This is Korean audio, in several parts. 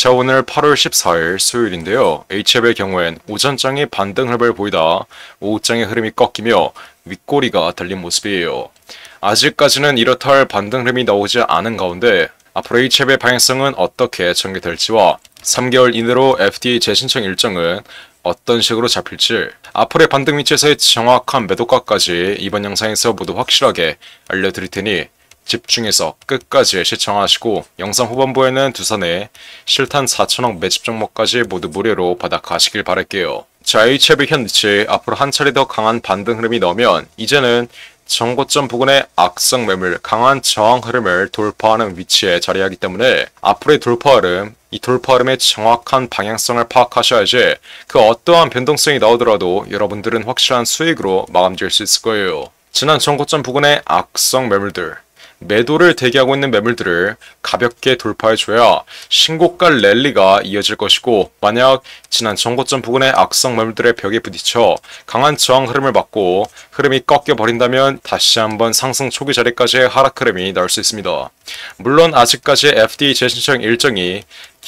자, 오늘 8월 14일 수요일인데요. HF의 경우엔 오전장이 반등 흐름을 보이다 오후장의 흐름이 꺾이며 윗꼬리가 달린 모습이에요. 아직까지는 이렇다 할 반등 흐름이 나오지 않은 가운데 앞으로 HF의 방향성은 어떻게 전개될지와 3개월 이내로 FDA 재신청 일정은 어떤 식으로 잡힐지, 앞으로의 반등 위치에서의 정확한 매도가까지 이번 영상에서 모두 확실하게 알려드릴 테니 집중해서 끝까지 시청하시고 영상 후반부에는 두산의 실탄 4천억 매집 종목까지 모두 무료로 받아가시길 바랄게요. 자, HF 현재 앞으로 한 차례 더 강한 반등 흐름이 나오면 이제는 정고점 부근의 악성 매물, 강한 저항 흐름을 돌파하는 위치에 자리하기 때문에 앞으로의 돌파 흐름, 이 돌파 흐름의 정확한 방향성을 파악하셔야지 그 어떠한 변동성이 나오더라도 여러분들은 확실한 수익으로 마감지을 수 있을 거예요. 지난 정고점 부근의 악성 매물들, 매도를 대기하고 있는 매물들을 가볍게 돌파해줘야 신고가 랠리가 이어질 것이고, 만약 지난 정고점 부근의 악성 매물들의 벽에 부딪혀 강한 저항 흐름을 맞고 흐름이 꺾여버린다면 다시 한번 상승 초기 자리까지의 하락 흐름이 나올 수 있습니다. 물론 아직까지 FDA 재신청 일정이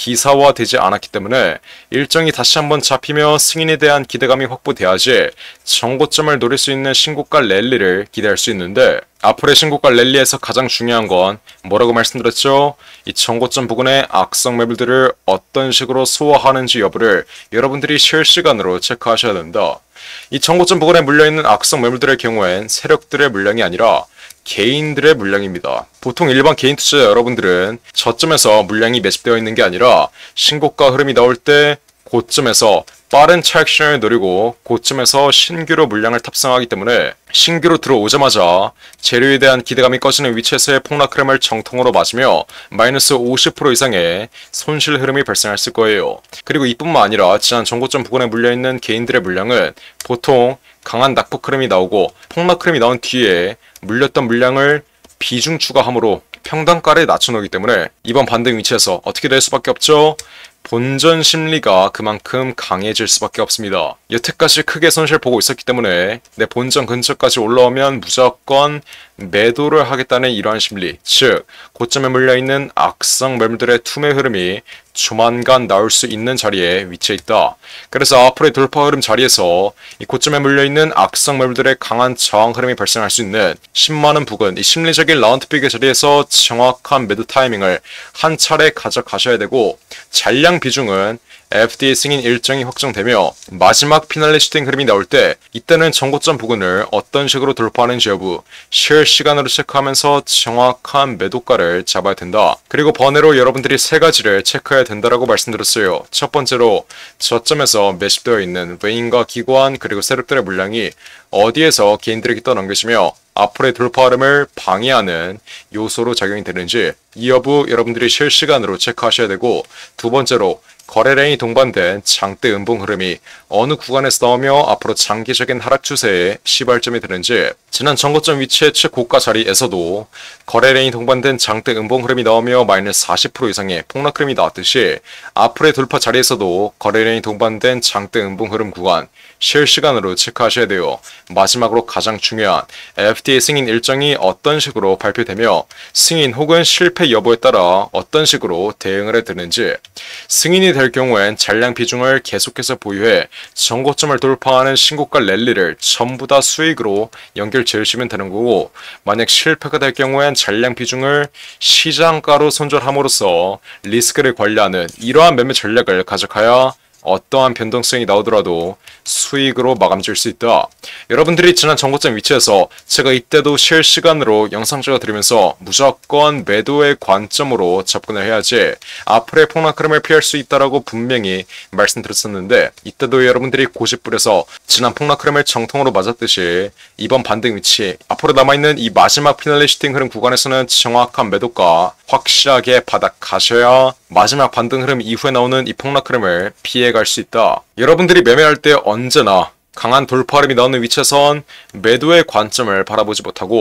기사화되지 않았기 때문에 일정이 다시 한번 잡히며 승인에 대한 기대감이 확보돼야지 정고점을 노릴 수 있는 신고가 랠리를 기대할 수 있는데, 앞으로의 신고가 랠리에서 가장 중요한 건 뭐라고 말씀드렸죠? 이 정고점 부근의 악성 매물들을 어떤 식으로 소화하는지 여부를 여러분들이 실시간으로 체크하셔야 된다. 이 정고점 부근에 물려있는 악성 매물들의 경우엔 세력들의 물량이 아니라 개인들의 물량입니다. 보통 일반 개인 투자자 여러분들은 저점에서 물량이 매집되어 있는 게 아니라 신고가 흐름이 나올 때 고점에서 빠른 트랙션을 노리고 고점에서 신규로 물량을 탑승하기 때문에 신규로 들어오자마자 재료에 대한 기대감이 꺼지는 위치에서의 폭락 흐름을 정통으로 맞으며 마이너스 50% 이상의 손실 흐름이 발생했을 거예요. 그리고 이뿐만 아니라 지난 정고점 부근에 물려있는 개인들의 물량은 보통 강한 낙폭 흐름이 나오고 폭락 흐름이 나온 뒤에 물렸던 물량을 비중 추가함으로 평단가를 낮춰놓기 때문에 이번 반등 위치에서 어떻게 될 수밖에 없죠? 본전 심리가 그만큼 강해질 수밖에 없습니다. 여태까지 크게 손실 보고 있었기 때문에 내 본전 근처까지 올라오면 무조건 매도를 하겠다는 이러한 심리, 즉 고점에 물려있는 악성 매물들의 투매 흐름이 조만간 나올 수 있는 자리에 위치해 있다. 그래서 앞으로의 돌파 흐름 자리에서 이 고점에 물려있는 악성 매물들의 강한 저항 흐름이 발생할 수 있는 10만원 부근, 이 심리적인 라운드픽의 자리에서 정확한 매도 타이밍을 한 차례 가져가셔야 되고, 잔량 비중은 FDA 승인 일정이 확정되며 마지막 피날레 슈팅 흐름이 나올 때 이때는 정고점 부근을 어떤 식으로 돌파하는지 여부 실시간으로 체크하면서 정확한 매도가를 잡아야 된다. 그리고 번외로 여러분들이 세 가지를 체크해야 된다라고 말씀드렸어요. 첫 번째로 저점에서 매집되어 있는 외인과 기관 그리고 세력들의 물량이 어디에서 개인들에게 떠넘겨지며 앞으로의 돌파 흐름을 방해하는 요소로 작용이 되는지 이 여부 여러분들이 실시간으로 체크하셔야 되고, 두 번째로 거래량이 동반된 장대 음봉 흐름이 어느 구간에서 나오며 앞으로 장기적인 하락 추세의 시발점이 되는지, 지난 정고점 위치의 최고가 자리에서도 거래량이 동반된 장대 음봉 흐름이 나오며 마이너스 40% 이상의 폭락 흐름이 나왔듯이 앞으로의 돌파 자리에서도 거래량이 동반된 장대 음봉 흐름 구간 실시간으로 체크하셔야 돼요. 마지막으로 가장 중요한 FDA 승인 일정이 어떤 식으로 발표되며 승인 혹은 실패 여부에 따라 어떤 식으로 대응을 해야 되는지, 승인이 될 경우엔 잔량 비중을 계속해서 보유해 정고점을 돌파하는 신고가 랠리를 전부 다 수익으로 연결 지으시면 되는 거고, 만약 실패가 될 경우엔 잔량 비중을 시장가로 손절함으로써 리스크를 관리하는 이러한 매매 전략을 가져가야 어떠한 변동성이 나오더라도 수익으로 마감질 수 있다. 여러분들이 지난 정고점 위치에서 제가 이때도 실시간으로 영상 찍어드리면서 무조건 매도의 관점으로 접근을 해야지 앞으로의 폭락 흐름을 피할 수 있다라고 분명히 말씀드렸었는데, 이때도 여러분들이 고집 부려서 지난 폭락 흐름을 정통으로 맞았듯이 이번 반등 위치, 앞으로 남아있는 이 마지막 피날레 슈팅 흐름 구간에서는 정확한 매도가 확실하게 받아가셔야 마지막 반등 흐름 이후에 나오는 이 폭락 흐름을 피해갈 수 있다. 여러분들이 매매할 때 언제나 강한 돌파 흐름이 나오는 위치에선 매도의 관점을 바라보지 못하고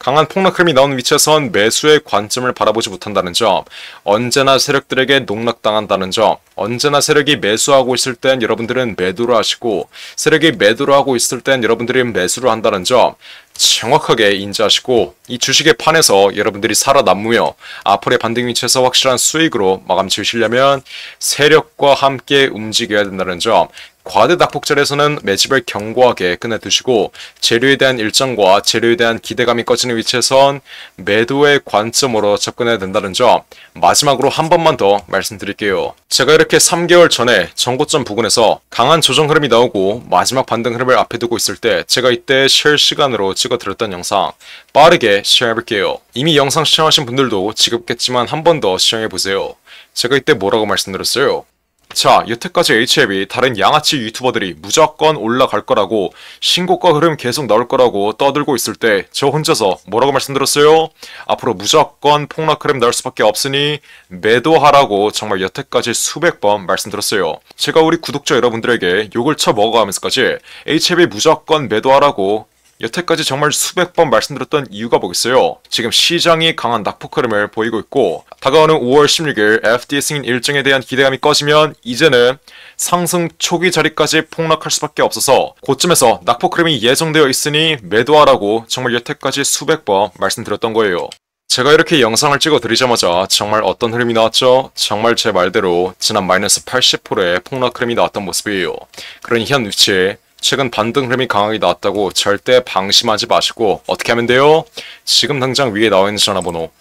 강한 폭락 흐름이 나온 위치에선 매수의 관점을 바라보지 못한다는 점, 언제나 세력들에게 농락당한다는 점, 언제나 세력이 매수하고 있을 땐 여러분들은 매도를 하시고 세력이 매도를 하고 있을 땐 여러분들이 매수를 한다는 점 정확하게 인지하시고 이 주식의 판에서 여러분들이 살아남으며 앞으로의 반등 위치에서 확실한 수익으로 마감 지으시려면 세력과 함께 움직여야 된다는 점, 과대 낙폭자리에서는 매집을 견고하게 끝내두시고 재료에 대한 일정과 재료에 대한 기대감이 꺼지는 위치에선 매도의 관점으로 접근해야 된다는 점 마지막으로 한 번만 더 말씀드릴게요. 제가 이렇게 3개월 전에 전고점 부근에서 강한 조정 흐름이 나오고 마지막 반등 흐름을 앞에 두고 있을 때 제가 이때 실시간으로 찍어드렸던 영상 빠르게 시청해볼게요. 이미 영상 시청하신 분들도 지겹겠지만 한 번 더 시청해보세요. 제가 이때 뭐라고 말씀드렸어요? 자, 여태까지 HLB 다른 양아치 유튜버들이 무조건 올라갈 거라고 신고가 흐름 계속 나올 거라고 떠들고 있을 때 저 혼자서 뭐라고 말씀드렸어요? 앞으로 무조건 폭락 흐름 나올 수밖에 없으니 매도하라고 정말 여태까지 수백 번 말씀드렸어요. 제가 우리 구독자 여러분들에게 욕을 쳐먹어가면서까지 HLB 무조건 매도하라고 여태까지 정말 수백 번 말씀드렸던 이유가 뭐겠어요? 지금 시장이 강한 낙폭 흐름을 보이고 있고 다가오는 5월 16일 FDA 승인 일정에 대한 기대감이 꺼지면 이제는 상승 초기 자리까지 폭락할 수밖에 없어서 고점에서 낙폭 흐름이 예정되어 있으니 매도하라고 정말 여태까지 수백 번 말씀드렸던 거예요. 제가 이렇게 영상을 찍어 드리자마자 정말 어떤 흐름이 나왔죠? 정말 제 말대로 지난 마이너스 80%의 폭락 흐름이 나왔던 모습이에요. 그런 현 위치에 최근 반등 흐름이 강하게 나왔다고 절대 방심하지 마시고 어떻게 하면 돼요? 지금 당장 위에 나와 있는 전화번호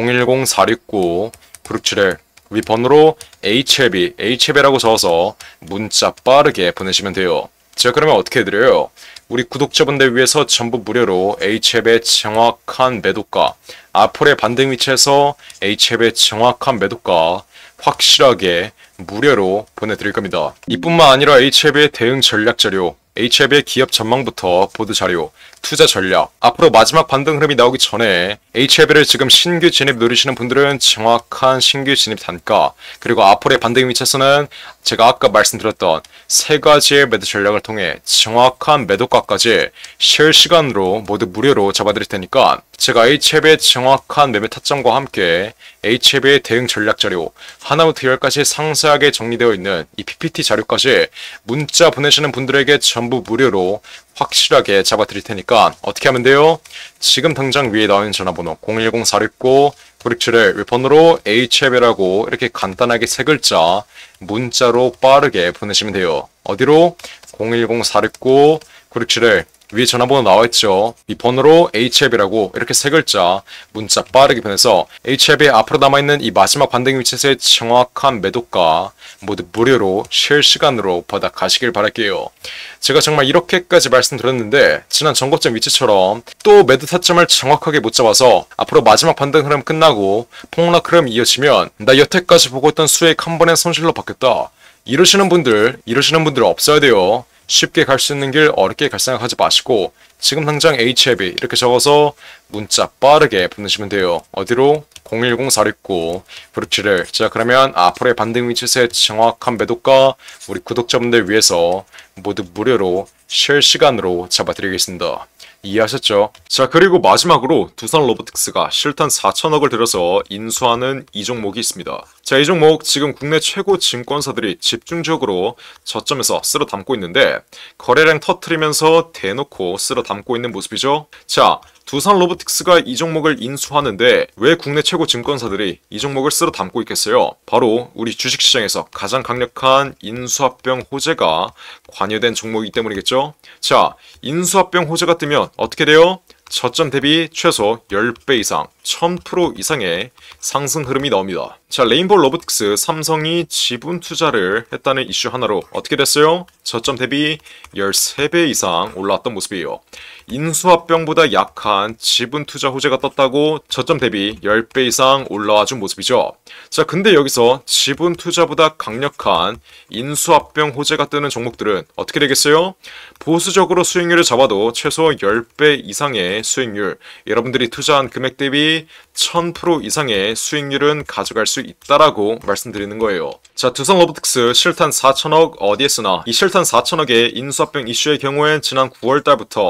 010-469-9671 위 번호로 HLB라고 적어서 문자 빠르게 보내시면 돼요. 제가 그러면 어떻게 해드려요? 우리 구독자분들 위해서 전부 무료로 HLB의 정확한 매도가, 앞으로의 반등 위치에서 HLB의 정확한 매도가 확실하게 무료로 보내드릴 겁니다. 이뿐만 아니라 HLB의 대응 전략 자료, HLB의 기업 전망부터 보드 자료, 투자 전략, 앞으로 마지막 반등 흐름이 나오기 전에 HLB를 지금 신규 진입 노리시는 분들은 정확한 신규 진입 단가, 그리고 앞으로의 반등 위치에서는 제가 아까 말씀드렸던 세 가지의 매도 전략을 통해 정확한 매도가까지 실시간으로 모두 무료로 잡아드릴 테니까 제가 HLB의 정확한 매매 타점과 함께 HLB의 대응 전략 자료 하나부터 10까지 상세하게 정리되어 있는 이 PPT 자료까지 문자 보내시는 분들에게 전부 무료로 확실하게 잡아드릴 테니까 어떻게 하면 돼요? 지금 당장 위에 나와 있는 전화번호 010-469-9671 번호로 HLB라고 이렇게 간단하게 세 글자 문자로 빠르게 보내시면 돼요. 어디로? 010-469-9671 위에 전화번호 나와있죠. 이 번호로 HLB라고 이렇게 세 글자 문자 빠르게 보내서 HLB 앞으로 남아있는 이 마지막 반등 위치에서의 정확한 매도가 모두 무료로 실시간으로 받아가시길 바랄게요. 제가 정말 이렇게까지 말씀드렸는데 지난 전고점 위치처럼 또 매도 타점을 정확하게 못 잡아서 앞으로 마지막 반등 흐름 끝나고 폭락 흐름 이어지면 나 여태까지 보고 있던 수익 한 번에 손실로 바뀌었다. 이러시는 분들 없어야 돼요. 쉽게 갈 수 있는 길 어렵게 갈 생각하지 마시고 지금 당장 HLB 이렇게 적어서 문자 빠르게 보내시면 돼요. 어디로? 010-469-9671 자, 그러면 앞으로의 반등 위치에서의 정확한 매도가 우리 구독자분들 위해서 모두 무료로 실시간으로 잡아드리겠습니다. 이해하셨죠? 자, 그리고 마지막으로 두산 로보틱스가 실탄 4천억을 들여서 인수하는 이 종목이 있습니다. 자, 이 종목 지금 국내 최고 증권사들이 집중적으로 저점에서 쓸어 담고 있는데 거래량 터트리면서 대놓고 쓸어 담고 있는 모습이죠. 자, 두산 로보틱스가 이 종목을 인수하는데 왜 국내 최고 증권사들이 이 종목을 쓸어 담고 있겠어요? 바로 우리 주식시장에서 가장 강력한 인수합병 호재가 관여된 종목이기 때문이겠죠? 자, 인수합병 호재가 뜨면 어떻게 돼요? 저점 대비 최소 10배 이상, 1000% 이상의 상승 흐름이 나옵니다. 자, 레인보우 로보틱스, 삼성이 지분 투자를 했다는 이슈 하나로 어떻게 됐어요? 저점 대비 13배 이상 올라왔던 모습이에요. 인수합병보다 약한 지분 투자 호재가 떴다고 저점 대비 10배 이상 올라와 준 모습이죠. 자, 근데 여기서 지분 투자보다 강력한 인수합병 호재가 뜨는 종목들은 어떻게 되겠어요? 보수적으로 수익률을 잡아도 최소 10배 이상의 수익률, 여러분들이 투자한 금액 대비 1000% 이상의 수익률은 가져갈 수 있다라고 말씀드리는 거예요. 자, 두산 로보틱스 실탄 4천억 어디에 쓰나? 이 실탄 4천억의 인수합병 이슈의 경우엔 지난 9월 달부터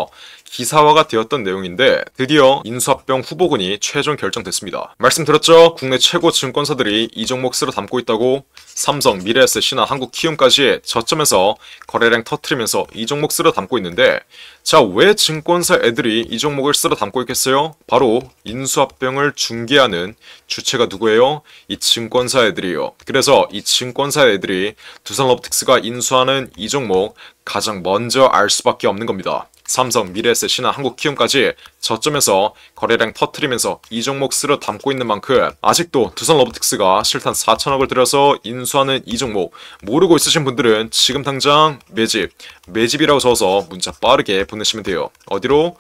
기사화가 되었던 내용인데 드디어 인수합병 후보군이 최종 결정됐습니다. 말씀드렸죠? 국내 최고 증권사들이 이 종목 쓸어 담고 있다고. 삼성, 미래에셋이나 한국키움까지 저점에서 거래량 터트리면서 이 종목 쓸어 담고 있는데, 자, 왜 증권사 애들이 이 종목을 쓸어 담고 있겠어요? 바로 인수합병을 중개하는 주체가 누구예요? 이 증권사 애들이에요. 그래서 이 증권사 애들이 두산로보틱스가 인수하는 이 종목 가장 먼저 알 수밖에 없는 겁니다. 삼성, 미래에셋이나 한국키움까지 저점에서 거래량 터트리면서 이 종목 쓸어 담고 있는 만큼 아직도 두산로보틱스가 실탄 4천억을 들여서 인수하는 이 종목 모르고 있으신 분들은 지금 당장 매집이라고 적어서 문자 빠르게 보내시면 돼요. 어디로?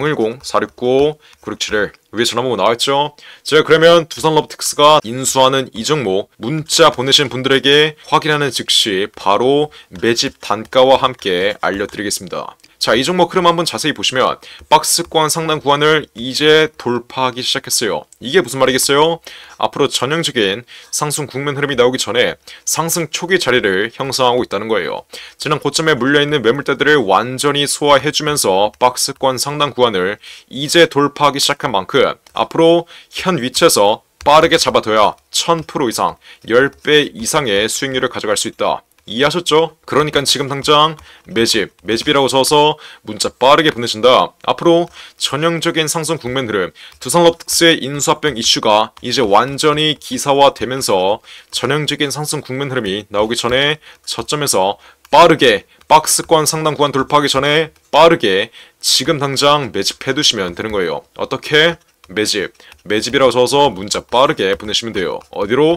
010-469-9671 위에 전화번호 나와있죠? 제가 그러면 두산로보틱스가 인수하는 이 종목 문자 보내신 분들에게 확인하는 즉시 바로 매집 단가와 함께 알려드리겠습니다. 자, 이 종목 흐름 한번 자세히 보시면 박스권 상단 구간을 이제 돌파하기 시작했어요. 이게 무슨 말이겠어요? 앞으로 전형적인 상승 국면 흐름이 나오기 전에 상승 초기 자리를 형성하고 있다는 거예요. 지난 고점에 물려있는 매물대들을 완전히 소화해주면서 박스권 상단 구간을 이제 돌파하기 시작한 만큼 앞으로 현 위치에서 빠르게 잡아둬야 1000% 이상, 10배 이상의 수익률을 가져갈 수 있다. 이해하셨죠? 그러니까 지금 당장 매집이라고 적어서 문자 빠르게 보내신다. 앞으로 전형적인 상승 국면 흐름, 두산로보틱스의 인수합병 이슈가 이제 완전히 기사화되면서 전형적인 상승 국면 흐름이 나오기 전에 저점에서 빠르게 박스권 상단 구간 돌파하기 전에 빠르게 지금 당장 매집해두시면 되는 거예요. 어떻게? 매집이라고 적어서 문자 빠르게 보내시면 돼요. 어디로?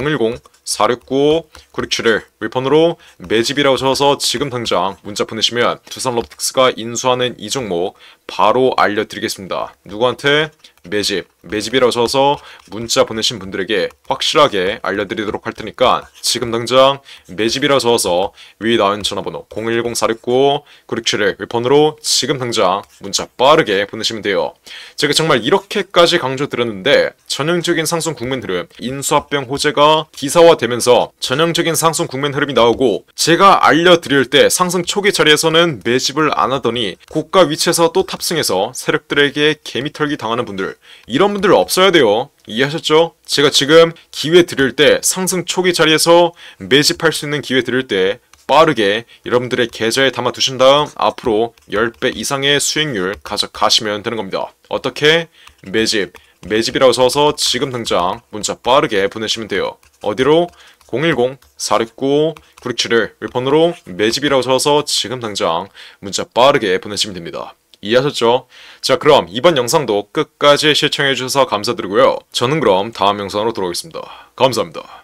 010-469-9671 윌폰으로 매집이라고 적어서 지금 당장 문자 보내시면 두산로보틱스가 인수하는 이 종목 바로 알려드리겠습니다. 누구한테? 매집이라고 적어서 문자 보내신 분들에게 확실하게 알려드리도록 할 테니까 지금 당장 매집이라고 적어서 위에 나온 전화번호 010-469-9671 윌폰으로 지금 당장 문자 빠르게 보내시면 돼요. 제가 정말 이렇게까지 강조드렸는데 전형적인 상승 국면 흐름, 인수합병 호재가 기사화되면서 전형적인 상승 국면 흐름이 나오고 제가 알려드릴 때 상승 초기 자리에서는 매집을 안 하더니 고가 위치에서 또 탑승해서 세력들에게 개미털기 당하는 분들, 이런 분들 없어야 돼요. 이해하셨죠? 제가 지금 기회 드릴 때 상승 초기 자리에서 매집할 수 있는 기회 드릴 때 빠르게 여러분들의 계좌에 담아 두신 다음 앞으로 10배 이상의 수익률 가져가시면 되는 겁니다. 어떻게? 매집이라고 적어서 지금 당장 문자 빠르게 보내시면 돼요. 어디로? 010-469-9671 윌폰으로 매집이라고 적어서 지금 당장 문자 빠르게 보내시면 됩니다. 이해하셨죠? 자, 그럼 이번 영상도 끝까지 시청해주셔서 감사드리고요. 저는 그럼 다음 영상으로 돌아오겠습니다. 감사합니다.